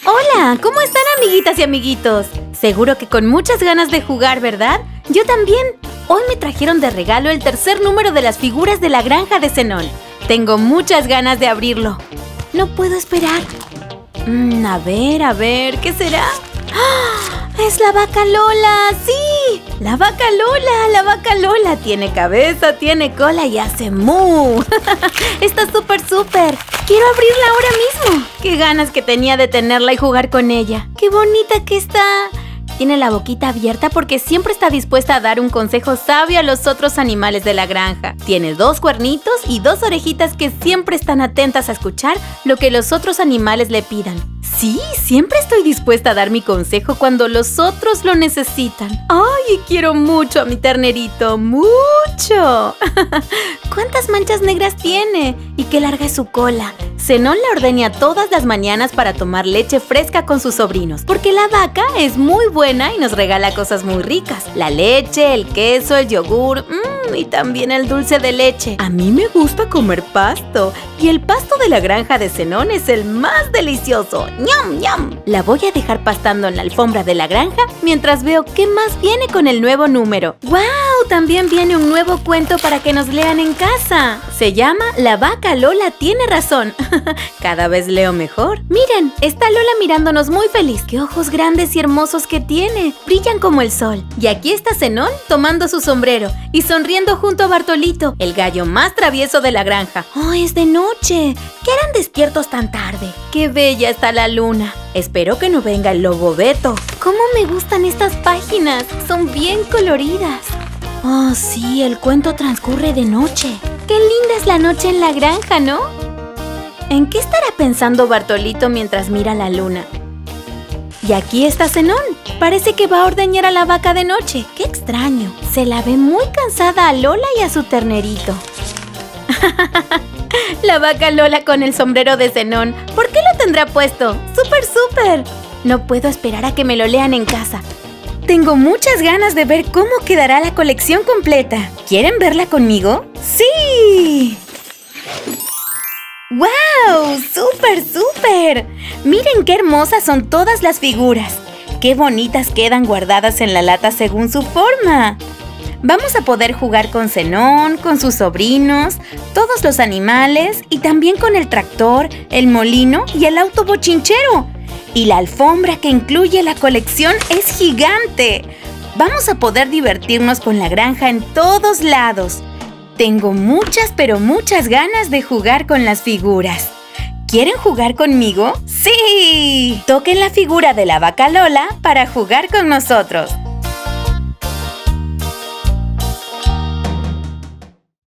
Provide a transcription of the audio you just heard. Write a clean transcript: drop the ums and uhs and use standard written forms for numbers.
Hola, ¿cómo están, amiguitas y amiguitos? Seguro que con muchas ganas de jugar, ¿verdad? Yo también. Hoy me trajeron de regalo el tercer número de las figuras de la granja de Zenón. Tengo muchas ganas de abrirlo. No puedo esperar. A ver, ¿qué será? ¡Ah! ¡Es la vaca Lola! ¡Sí! ¡La vaca Lola! ¡La vaca Lola! Tiene cabeza, tiene cola y hace ¡mu! Está súper. ¡Quiero abrirla ahora mismo! ¡Qué ganas que tenía de tenerla y jugar con ella! ¡Qué bonita que está! Tiene la boquita abierta porque siempre está dispuesta a dar un consejo sabio a los otros animales de la granja. Tiene 2 cuernitos y 2 orejitas que siempre están atentas a escuchar lo que los otros animales le pidan. Sí, siempre estoy dispuesta a dar mi consejo cuando los otros lo necesitan. ¡Ay, quiero mucho a mi ternerito! ¡Mucho! ¿Cuántas manchas negras tiene? ¿Y qué larga es su cola? Zenón la ordeña todas las mañanas para tomar leche fresca con sus sobrinos, porque la vaca es muy buena y nos regala cosas muy ricas. La leche, el queso, el yogur, y también el dulce de leche. A mí me gusta comer pasto, y el pasto de la granja de Zenón es el más delicioso. ¡Ñam, ñam! La voy a dejar pastando en la alfombra de la granja mientras veo qué más viene con el nuevo número. ¡Wow! También viene un nuevo cuento para que nos lean en casa. Se llama La vaca Lola tiene razón. Cada vez leo mejor. Miren, está Lola mirándonos muy feliz. ¡Qué ojos grandes y hermosos que tiene! Brillan como el sol. Y aquí está Zenón tomando su sombrero y sonriendo junto a Bartolito, el gallo más travieso de la granja. ¡Oh, es de noche! ¿Qué harán despiertos tan tarde? ¡Qué bella está la luna! Espero que no venga el lobo Beto. ¡Cómo me gustan estas páginas! Son bien coloridas. ¡Oh, sí! El cuento transcurre de noche. ¡Qué linda es la noche en la granja!, ¿no? ¿En qué estará pensando Bartolito mientras mira la luna? Y aquí está Zenón. Parece que va a ordeñar a la vaca de noche. ¡Qué extraño! Se la ve muy cansada a Lola y a su ternerito. La vaca Lola con el sombrero de Zenón. ¿Por qué lo tendrá puesto? ¡Súper! No puedo esperar a que me lo lean en casa. Tengo muchas ganas de ver cómo quedará la colección completa. ¿Quieren verla conmigo? ¡Sí! ¡Wow! ¡Súper! Miren qué hermosas son todas las figuras. ¡Qué bonitas quedan guardadas en la lata según su forma! Vamos a poder jugar con Zenón, con sus sobrinos, todos los animales y también con el tractor, el molino y el auto bochinchero. Y la alfombra que incluye la colección es gigante. Vamos a poder divertirnos con la granja en todos lados. Tengo muchas, pero muchas ganas de jugar con las figuras. ¿Quieren jugar conmigo? ¡Sí! Toquen la figura de la vaca Lola para jugar con nosotros.